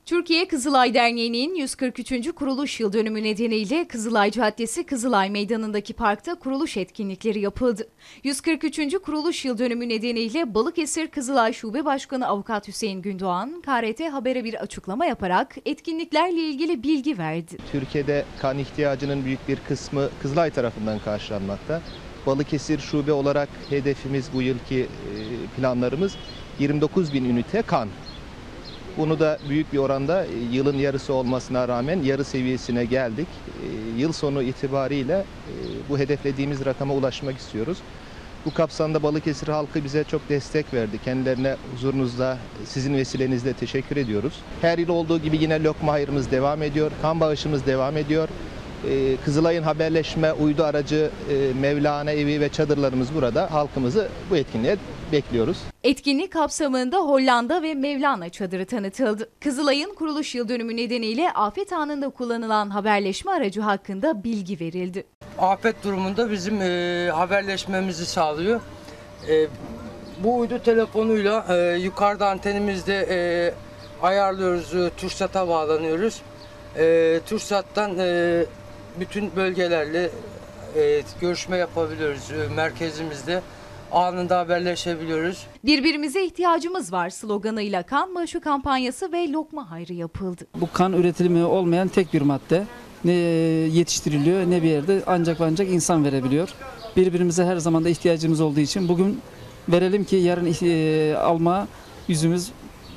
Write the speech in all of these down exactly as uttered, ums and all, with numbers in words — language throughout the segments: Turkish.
Türkiye Kızılay Derneği'nin yüz kırk üçüncü kuruluş yıl dönümü nedeniyle Kızılay Caddesi Kızılay Meydanı'ndaki parkta kuruluş etkinlikleri yapıldı. yüz kırk üçüncü kuruluş yıl dönümü nedeniyle Balıkesir Kızılay Şube Başkanı Avukat Hüseyin Gündoğan, K R T Haber'e bir açıklama yaparak etkinliklerle ilgili bilgi verdi. Türkiye'de kan ihtiyacının büyük bir kısmı Kızılay tarafından karşılanmakta. Balıkesir Şube olarak hedefimiz, bu yılki planlarımız yirmi dokuz bin ünite kan. Bunu da büyük bir oranda yılın yarısı olmasına rağmen yarı seviyesine geldik. Yıl sonu itibariyle bu hedeflediğimiz rakama ulaşmak istiyoruz. Bu kapsamda Balıkesir halkı bize çok destek verdi. Kendilerine huzurunuzda, sizin vesilenizle teşekkür ediyoruz. Her yıl olduğu gibi yine lokma hayırımız devam ediyor, kan bağışımız devam ediyor. Kızılay'ın haberleşme uydu aracı Mevlana evi ve çadırlarımız burada. Halkımızı bu etkinliğe bekliyoruz. Etkinlik kapsamında Hollanda ve Mevlana çadırı tanıtıldı. Kızılay'ın kuruluş yıl dönümü nedeniyle afet anında kullanılan haberleşme aracı hakkında bilgi verildi. Afet durumunda bizim e, haberleşmemizi sağlıyor. E, bu uydu telefonuyla e, yukarıda antenimizde e, ayarlıyoruz, e, TürkSat'a bağlanıyoruz. E, TürkSat'tan e, bütün bölgelerle e, görüşme yapabiliyoruz e, merkezimizde. Anında haberleşebiliyoruz. Birbirimize ihtiyacımız var sloganıyla kan bağışı kampanyası ve lokma hayrı yapıldı. Bu kan üretimi olmayan tek bir madde. Ne yetiştiriliyor ne bir yerde, ancak ancak insan verebiliyor. Birbirimize her zaman da ihtiyacımız olduğu için bugün verelim ki yarın e, alma yüzümüz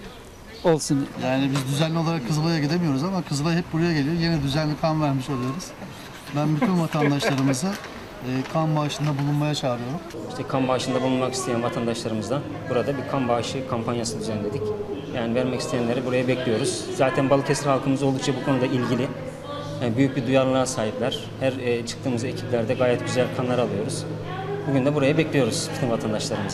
olsun. Yani biz düzenli olarak Kızılay'a gidemiyoruz ama Kızılay hep buraya geliyor. Yine düzenli kan vermiş oluyoruz. Ben bütün vatandaşlarımızı e, kan bağışında bulunmaya çağırıyorum. İşte kan bağışında bulunmak isteyen vatandaşlarımızdan burada bir kan bağışı kampanyası düzenledik. Yani vermek isteyenleri buraya bekliyoruz. Zaten Balıkesir halkımız oldukça bu konuda ilgili. Yani büyük bir duyarlılığa sahipler. Her e, çıktığımız ekiplerde gayet güzel kanlar alıyoruz. Bugün de buraya bekliyoruz bütün vatandaşlarımızı.